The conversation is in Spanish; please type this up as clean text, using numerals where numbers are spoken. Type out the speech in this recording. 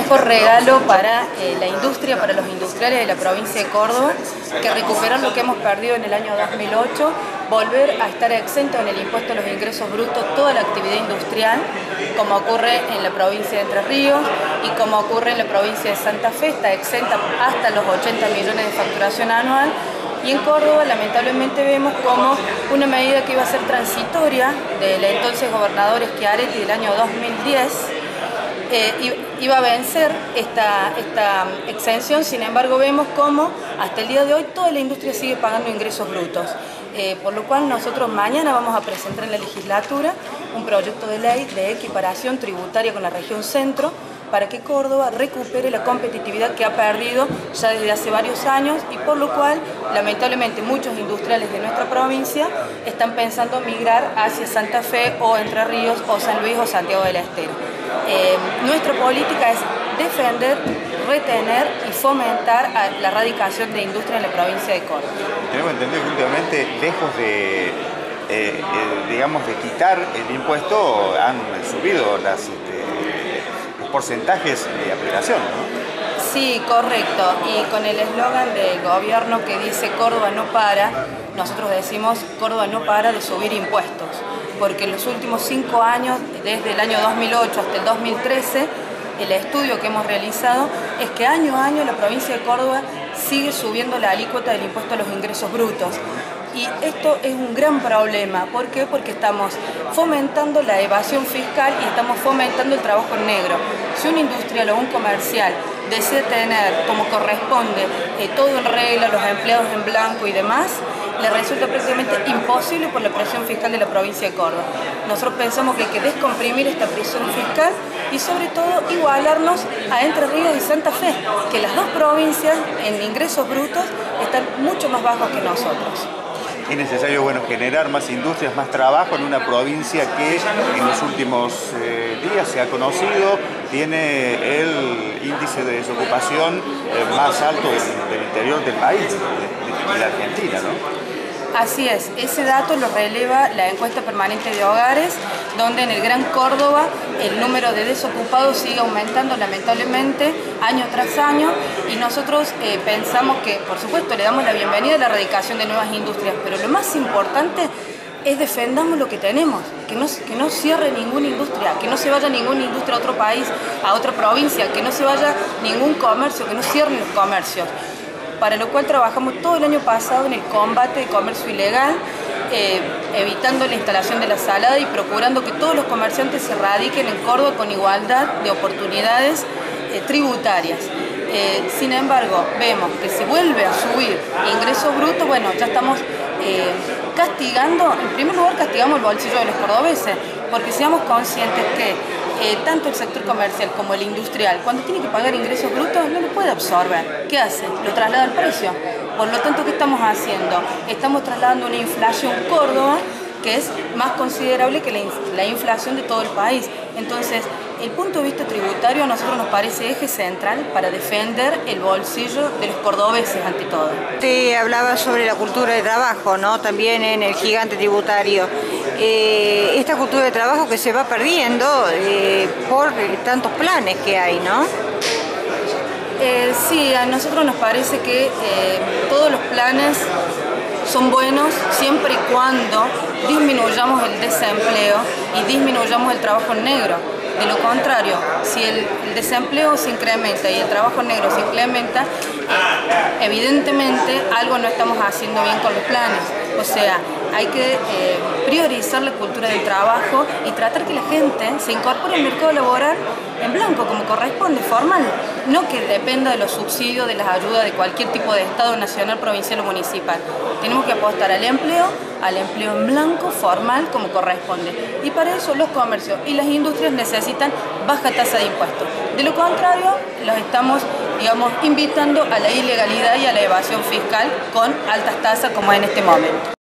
mejor regalo para la industria, para los industriales de la provincia de Córdoba, que recuperar lo que hemos perdido en el año 2008, volver a estar exento en el impuesto a los ingresos brutos toda la actividad industrial, como ocurre en la provincia de Entre Ríos y como ocurre en la provincia de Santa Fe, está exenta hasta los 80 millones de facturación anual. Y en Córdoba lamentablemente vemos como una medida que iba a ser transitoria del entonces gobernador Schiaretti del año 2010 iba a vencer esta exención. Sin embargo, vemos como hasta el día de hoy toda la industria sigue pagando ingresos brutos, por lo cual nosotros mañana vamos a presentar en la legislatura un proyecto de ley de equiparación tributaria con la región centro, para que Córdoba recupere la competitividad que ha perdido ya desde hace varios años y por lo cual, lamentablemente, muchos industriales de nuestra provincia están pensando migrar hacia Santa Fe o Entre Ríos o San Luis o Santiago del Estero. Nuestra política es defender, retener y fomentar la radicación de industria en la provincia de Córdoba. Tenemos entendido que últimamente, lejos de, digamos, de quitar el impuesto, han subido los porcentajes de aplicación, ¿no? Sí, correcto. Y con el eslogan del gobierno que dice Córdoba no para, nosotros decimos Córdoba no para de subir impuestos, porque en los últimos 5 años, desde el año 2008 hasta el 2013, el estudio que hemos realizado es que año a año la provincia de Córdoba sigue subiendo la alícuota del impuesto a los ingresos brutos. Y esto es un gran problema. ¿Por qué? Porque estamos fomentando la evasión fiscal y estamos fomentando el trabajo en negro. Si un industrial o un comercial desea tener como corresponde todo en regla, los empleados en blanco y demás, le resulta prácticamente imposible por la presión fiscal de la provincia de Córdoba. Nosotros pensamos que hay que descomprimir esta presión fiscal y sobre todo igualarnos a Entre Ríos y Santa Fe, que las dos provincias en ingresos brutos están mucho más bajos que nosotros. Es necesario, bueno, generar más industrias, más trabajo en una provincia que en los últimos días se ha conocido, tiene el índice de desocupación más alto del interior del país, de la Argentina, ¿no? Así es, ese dato lo releva la encuesta permanente de hogares, donde en el Gran Córdoba el número de desocupados sigue aumentando lamentablemente año tras año y nosotros pensamos que, por supuesto, le damos la bienvenida a la erradicación de nuevas industrias, pero lo más importante es defendamos lo que tenemos, que no cierre ninguna industria, que no se vaya ninguna industria a otro país, a otra provincia, que no se vaya ningún comercio, que no cierren los comercios. Para lo cual trabajamos todo el año pasado en el combate de comercio ilegal, evitando la instalación de la salada y procurando que todos los comerciantes se radiquen en Córdoba con igualdad de oportunidades tributarias. Sin embargo, vemos que se vuelve a subir ingresos brutos. Bueno, ya estamos castigando, en primer lugar castigamos el bolsillo de los cordobeses, porque seamos conscientes que tanto el sector comercial como el industrial, cuando tiene que pagar ingresos brutos, no lo puede absorber. ¿Qué hace? Lo traslada al precio. Por lo tanto, ¿qué estamos haciendo? Estamos trasladando una inflación Córdoba que es más considerable que la inflación de todo el país. Entonces, el punto de vista tributario a nosotros nos parece eje central para defender el bolsillo de los cordobeses ante todo. Te hablaba sobre la cultura de trabajo, ¿no? También en el gigante tributario. Esta cultura de trabajo que se va perdiendo por tantos planes que hay, ¿no? Sí, a nosotros nos parece que todos los planes son buenos siempre y cuando disminuyamos el desempleo y disminuyamos el trabajo en negro. De lo contrario, si el desempleo se incrementa y el trabajo en negro se incrementa, evidentemente algo no estamos haciendo bien con los planes. O sea, hay que priorizar la cultura del trabajo y tratar que la gente se incorpore al mercado laboral en blanco, como corresponde, formal. No que dependa de los subsidios, de las ayudas de cualquier tipo de Estado, nacional, provincial o municipal. Tenemos que apostar al empleo en blanco, formal, como corresponde. Y para eso los comercios y las industrias necesitan baja tasa de impuestos. De lo contrario, los estamos, digamos, invitando a la ilegalidad y a la evasión fiscal con altas tasas como en este momento.